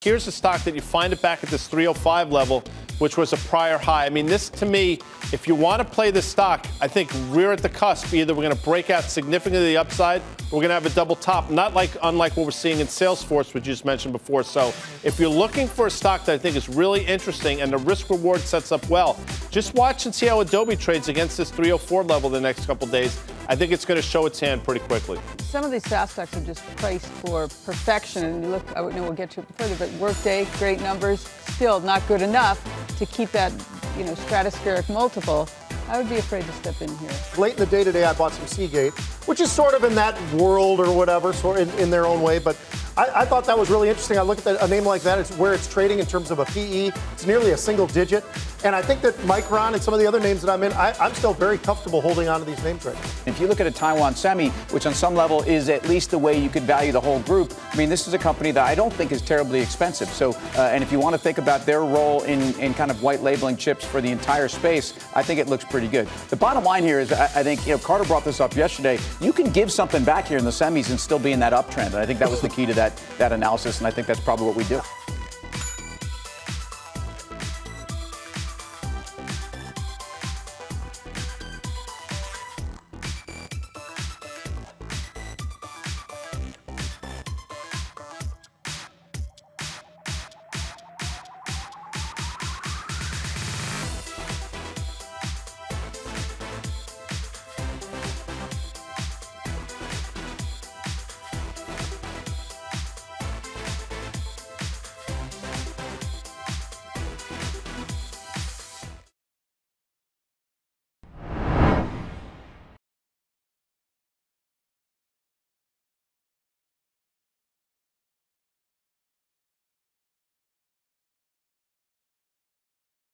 here's a stock that you find it back at this 305 level, which was a prior high. I mean, this to me, if you want to play this stock, I think we're at the cusp. Either we're going to break out significantly to the upside, or we're going to have a double top, unlike what we're seeing in Salesforce, which you just mentioned before. So if you're looking for a stock that I think is really interesting and the risk reward sets up well, just watch and see how Adobe trades against this 304 level the next couple days. I think it's going to show its hand pretty quickly. Some of these SaaS stocks are just priced for perfection. And you look, I know we'll get to it further, but Workday, great numbers, still not good enough to keep that, stratospheric multiple. I would be afraid to step in here. Late in the day today, I bought some Seagate, which is sort of in that world or whatever, sort of in their own way. But I thought that was really interesting. I look at a name like that, it's where it's trading in terms of a PE. It's nearly a single digit. And I think that Micron and some of the other names that I'm in, I'm still very comfortable holding on to these names right now. If you look at a Taiwan Semi, which on some level is at least the way you could value the whole group, I mean, this is a company that I don't think is terribly expensive. So, and if you want to think about their role in kind of white labeling chips for the entire space, I think it looks pretty good. The bottom line here is, I think, Carter brought this up yesterday, you can give something back here in the semis and still be in that uptrend. And I think that was the key to that analysis, and I think that's probably what we do.